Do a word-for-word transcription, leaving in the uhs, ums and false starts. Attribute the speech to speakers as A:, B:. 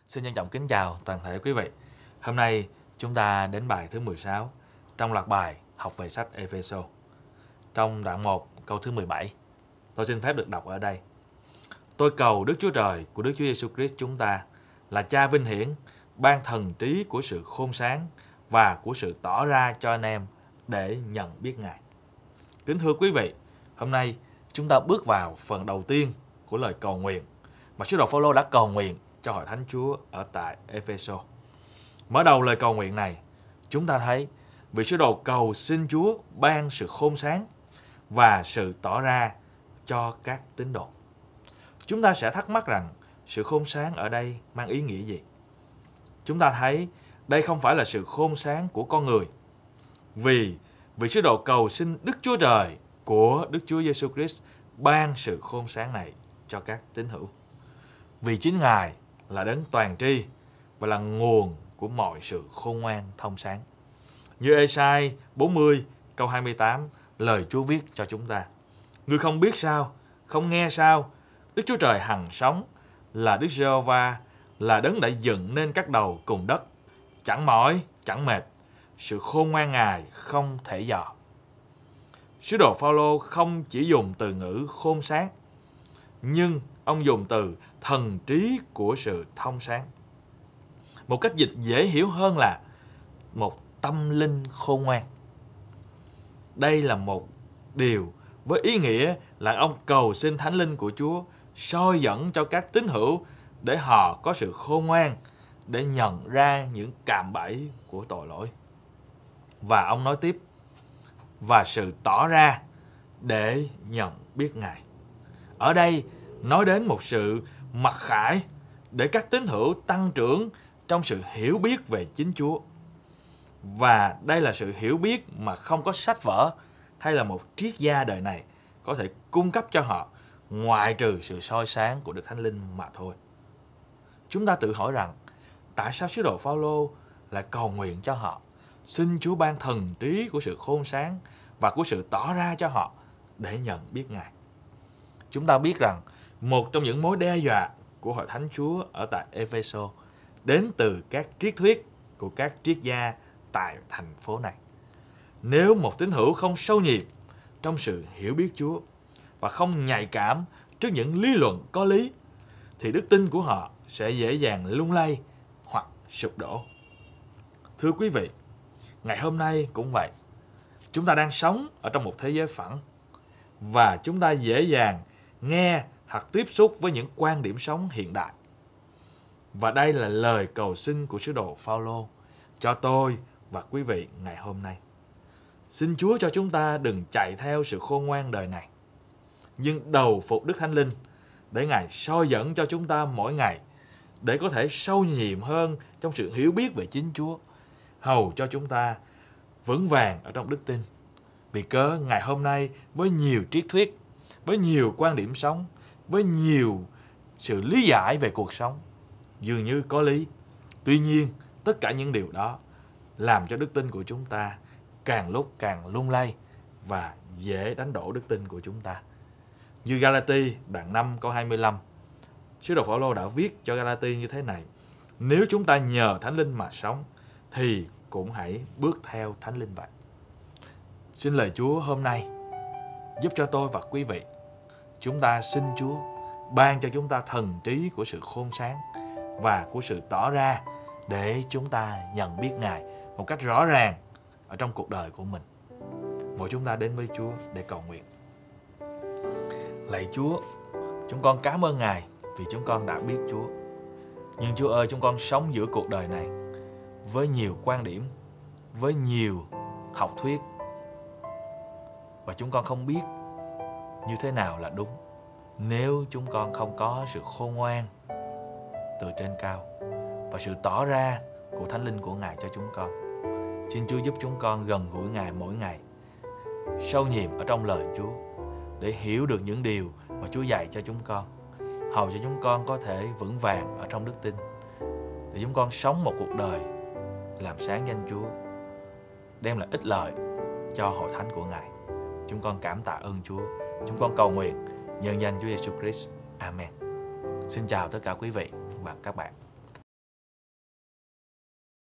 A: Xin trân trọng kính chào toàn thể quý vị. Hôm nay chúng ta đến bài thứ mười sáu trong loạt bài học về sách Ê-phê-sô. Trong đoạn một câu thứ mười bảy, tôi xin phép được đọc ở đây. Tôi cầu Đức Chúa Trời của Đức Chúa Giêsu Christ chúng ta là Cha vinh hiển, ban thần trí của sự khôn sáng và của sự tỏ ra cho anh em để nhận biết Ngài. Kính thưa quý vị, hôm nay chúng ta bước vào phần đầu tiên của lời cầu nguyện mà sứ đồ Phao-lô đã cầu nguyện cho hội thánh Chúa ở tại Ê-phê-sô. Mở đầu lời cầu nguyện này, chúng ta thấy vị sứ đồ cầu xin Chúa ban sự khôn sáng và sự tỏ ra cho các tín đồ. Chúng ta sẽ thắc mắc rằng sự khôn sáng ở đây mang ý nghĩa gì? Chúng ta thấy đây không phải là sự khôn sáng của con người, vì vị sứ đồ cầu xin Đức Chúa Trời của Đức Chúa Giêsu Christ ban sự khôn sáng này cho các tín hữu. Vì chính Ngài là đấng toàn tri và là nguồn của mọi sự khôn ngoan thông sáng. Như Ê-sai bốn mươi câu hai mươi tám, lời Chúa viết cho chúng ta: Ngươi không biết sao, không nghe sao, Đức Chúa Trời hằng sống, là Đức Giê-hô-va, là đấng đã dựng nên các đầu cùng đất, chẳng mỏi, chẳng mệt, sự khôn ngoan Ngài không thể dò. Sứ đồ Phao-lô không chỉ dùng từ ngữ khôn sáng, nhưng ông dùng từ thần trí của sự thông sáng. Một cách dịch dễ hiểu hơn là một tâm linh khôn ngoan. Đây là một điều với ý nghĩa là ông cầu xin Thánh Linh của Chúa soi dẫn cho các tín hữu để họ có sự khôn ngoan để nhận ra những cạm bẫy của tội lỗi. Và ông nói tiếp, và sự tỏ ra để nhận biết Ngài. Ở đây nói đến một sự mặc khải để các tín hữu tăng trưởng trong sự hiểu biết về chính Chúa. Và đây là sự hiểu biết mà không có sách vở hay là một triết gia đời này có thể cung cấp cho họ, ngoại trừ sự soi sáng của Đức Thánh Linh mà thôi. Chúng ta tự hỏi rằng, tại sao sứ đồ Phao-lô lại cầu nguyện cho họ, xin Chúa ban thần trí của sự khôn sáng và của sự tỏ ra cho họ để nhận biết Ngài? Chúng ta biết rằng một trong những mối đe dọa của hội thánh Chúa ở tại Ê-phê-sô đến từ các triết thuyết của các triết gia tại thành phố này. Nếu một tín hữu không sâu nhịp trong sự hiểu biết Chúa và không nhạy cảm trước những lý luận có lý, thì đức tin của họ sẽ dễ dàng lung lay hoặc sụp đổ. Thưa quý vị, ngày hôm nay cũng vậy. Chúng ta đang sống ở trong một thế giới phẳng và chúng ta dễ dàng nghe hoặc tiếp xúc với những quan điểm sống hiện đại. Và đây là lời cầu xin của sứ đồ Phao-lô cho tôi và quý vị ngày hôm nay. Xin Chúa cho chúng ta đừng chạy theo sự khôn ngoan đời này, nhưng đầu phục Đức Thánh Linh để Ngài soi dẫn cho chúng ta mỗi ngày, để có thể sâu nhiệm hơn trong sự hiểu biết về chính Chúa, hầu cho chúng ta vững vàng ở trong đức tin. Vì cớ ngày hôm nay với nhiều triết thuyết, với nhiều quan điểm sống, với nhiều sự lý giải về cuộc sống, dường như có lý. Tuy nhiên, tất cả những điều đó làm cho đức tin của chúng ta càng lúc càng lung lay và dễ đánh đổ đức tin của chúng ta. Như Ga-la-ti đoạn năm câu hai mươi lăm, sứ đồ Phao-lô đã viết cho Ga-la-ti như thế này: Nếu chúng ta nhờ Thánh Linh mà sống, thì cũng hãy bước theo Thánh Linh vậy. Xin lời Chúa hôm nay giúp cho tôi và quý vị. Chúng ta xin Chúa ban cho chúng ta thần trí của sự khôn sáng và của sự tỏ ra để chúng ta nhận biết Ngài một cách rõ ràng ở trong cuộc đời của mình. Mỗi chúng ta đến với Chúa để cầu nguyện. Lạy Chúa, chúng con cảm ơn Ngài vì chúng con đã biết Chúa. Nhưng Chúa ơi, chúng con sống giữa cuộc đời này với nhiều quan điểm, với nhiều học thuyết, và chúng con không biết như thế nào là đúng nếu chúng con không có sự khôn ngoan từ trên cao và sự tỏ ra của Thánh Linh của Ngài cho chúng con. Xin Chúa giúp chúng con gần gũi Ngài mỗi ngày, sâu nhiệm ở trong lời Chúa để hiểu được những điều mà Chúa dạy cho chúng con, hầu cho chúng con có thể vững vàng ở trong đức tin, để chúng con sống một cuộc đời làm sáng danh Chúa, đem lại ích lợi cho hội thánh của Ngài. Chúng con cảm tạ ơn Chúa. Chúng con cầu nguyện nhân danh Chúa Giêsu Christ. Amen. Xin chào tất cả quý vị và các bạn.